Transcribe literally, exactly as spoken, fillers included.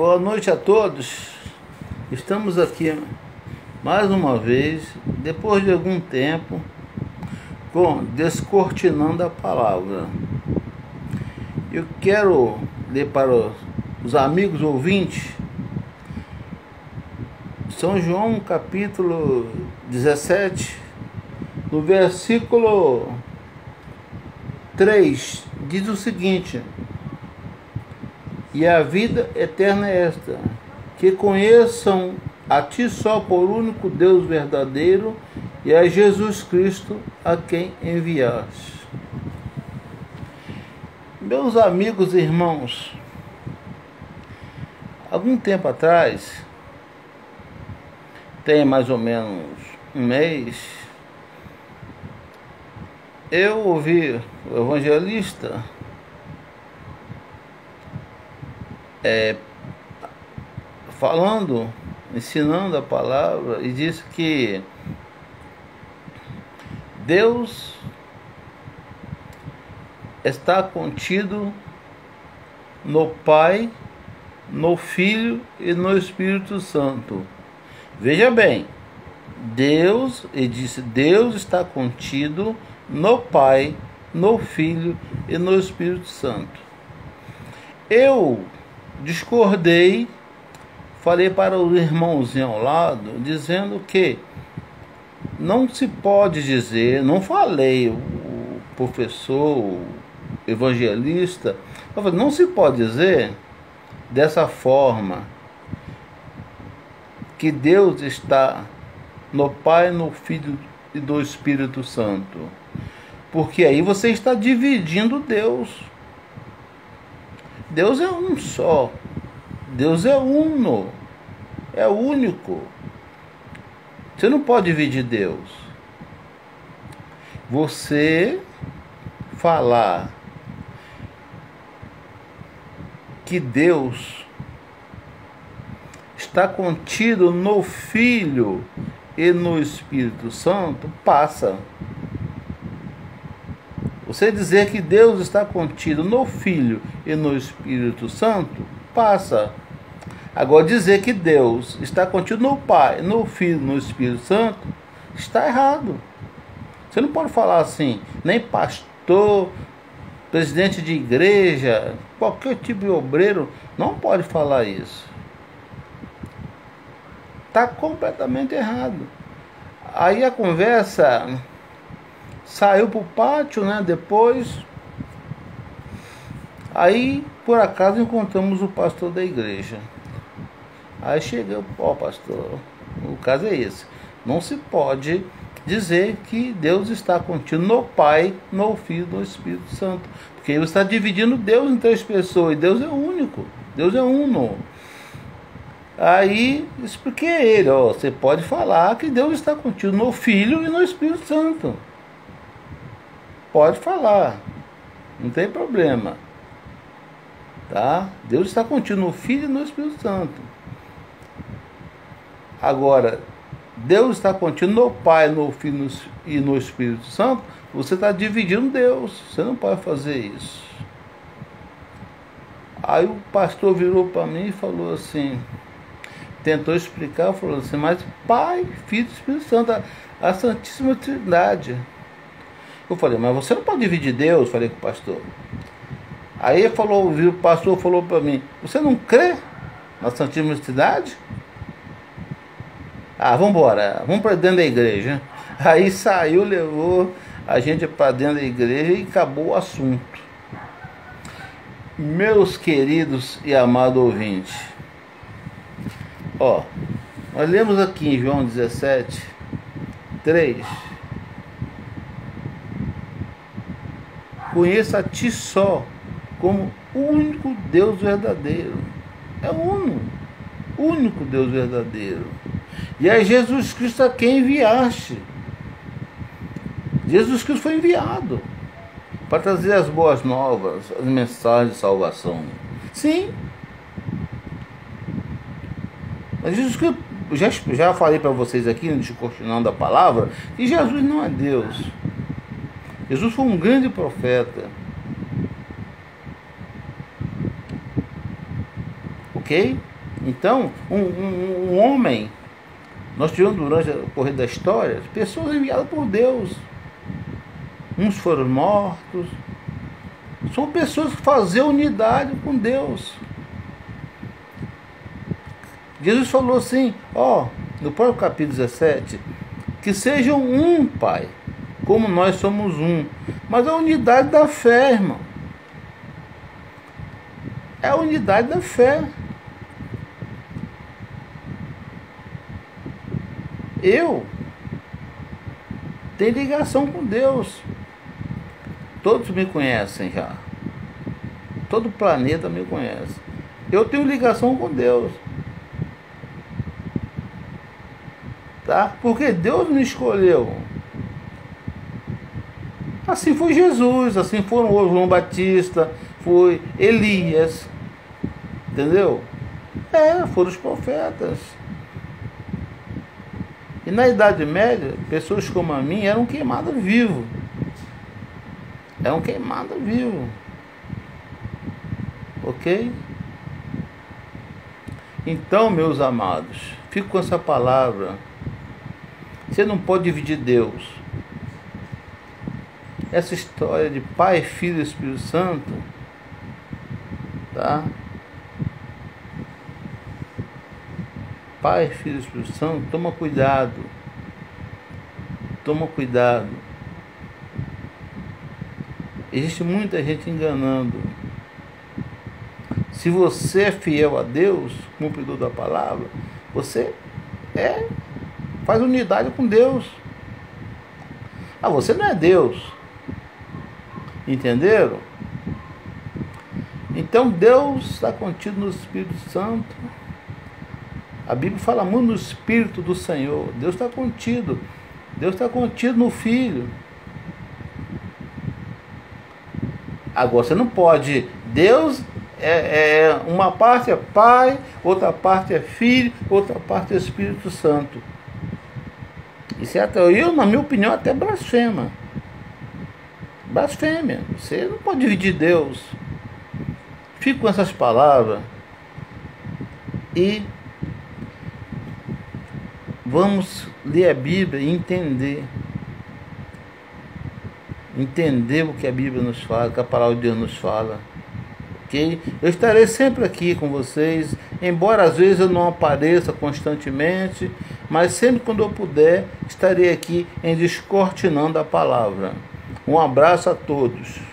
Boa noite a todos. Estamos aqui mais uma vez, depois de algum tempo, com Descortinando a Palavra. Eu quero ler para os amigos ouvintes São João capítulo dezessete, no versículo três, diz o seguinte: e a vida eterna é esta, que conheçam a Ti só por único Deus verdadeiro e a Jesus Cristo a quem enviaste. Meus amigos e irmãos, algum tempo atrás, tem mais ou menos um mês, eu ouvi o evangelista É, falando, ensinando a palavra, e disse que Deus está contido no Pai, no Filho e no Espírito Santo. Veja bem, Deus, ele disse, Deus está contido no Pai, no Filho e no Espírito Santo. Eu discordei, falei para o irmãozinho ao lado, dizendo que não se pode dizer, não falei, o professor, o evangelista, eu falei, não se pode dizer dessa forma que Deus está no Pai, no Filho e no Espírito Santo, porque aí você está dividindo Deus. Deus é um só. Deus é uno. É único. Você não pode dividir Deus. Você falar que Deus está contido no Filho e no Espírito Santo, passa. Você dizer que Deus está contido no Filho e no Espírito Santo, passa. Agora, dizer que Deus está contido no Pai, no Filho e no Espírito Santo, está errado. Você não pode falar assim, nem pastor, presidente de igreja, qualquer tipo de obreiro, não pode falar isso. Está completamente errado. Aí a conversa saiu para o pátio, né? Depois, aí por acaso encontramos o pastor da igreja. Aí chegou, ó, pastor, o caso é esse. Não se pode dizer que Deus está contido no Pai, no Filho e no Espírito Santo, porque você está dividindo Deus em três pessoas, e Deus é único, Deus é uno. Aí expliquei a ele, ó, você pode falar que Deus está contido no Filho e no Espírito Santo. Pode falar, não tem problema, tá? Deus está contido no Filho e no Espírito Santo. Agora, Deus está contido no Pai, no Filho e no Espírito Santo. Você está dividindo Deus, você não pode fazer isso. Aí o pastor virou para mim e falou assim, tentou explicar, falou assim, mas Pai, Filho e Espírito Santo, a, a Santíssima Trindade. Eu falei, mas você não pode dividir Deus, falei com o pastor. Aí ele falou, o pastor falou para mim, você não crê na Santíssima Trindade? Ah, vamos embora, vamos para dentro da igreja. Aí saiu, levou a gente para dentro da igreja e acabou o assunto. Meus queridos e amados ouvintes, ó, nós lemos aqui em João dezessete, três. Conheça a Ti só, como o único Deus verdadeiro. É uno, único Deus verdadeiro. E é Jesus Cristo a quem enviaste. Jesus Cristo foi enviado para trazer as boas novas, as mensagens de salvação. Sim. Mas Jesus Cristo, já, já falei para vocês aqui, no Descortinando a Palavra, que Jesus não é Deus. Jesus foi um grande profeta. Ok? Então, um, um, um homem, nós tivemos durante o correr da história, pessoas enviadas por Deus. Uns foram mortos. São pessoas que fazem unidade com Deus. Jesus falou assim, ó, no próprio capítulo dezessete, que sejam um, Pai, como nós somos um. Mas a unidade da fé, irmão. É a unidade da fé. Eu tenho ligação com Deus. Todos me conhecem já. Todo o planeta me conhece. Eu tenho ligação com Deus. Tá? Porque Deus me escolheu. Assim foi Jesus, assim foram o João Batista, foi Elias. Entendeu? É, foram os profetas. E na Idade Média, pessoas como a mim eram queimadas vivas. Eram queimadas vivas. Ok? Então, meus amados, fico com essa palavra. Você não pode dividir Deus. Essa história de Pai, Filho e Espírito Santo, tá? Pai, Filho e Espírito Santo, toma cuidado. Toma cuidado. Existe muita gente enganando. Se você é fiel a Deus, cumpridor da palavra, você é, faz unidade com Deus. Ah, você não é Deus. Entenderam? Então Deus está contido no Espírito Santo. A Bíblia fala muito no Espírito do Senhor. Deus está contido. Deus está contido no Filho. Agora você não pode. Deus é, é uma parte é Pai, outra parte é Filho, outra parte é Espírito Santo. Isso é até, eu, na minha opinião, até blasfema. Blasfêmia. Você não pode dividir Deus. Fico com essas palavras e vamos ler a Bíblia e entender. Entender o que a Bíblia nos fala, o que a palavra de Deus nos fala. Ok? Eu estarei sempre aqui com vocês, embora às vezes eu não apareça constantemente, mas sempre quando eu puder, estarei aqui em descortinando a palavra. Um abraço a todos.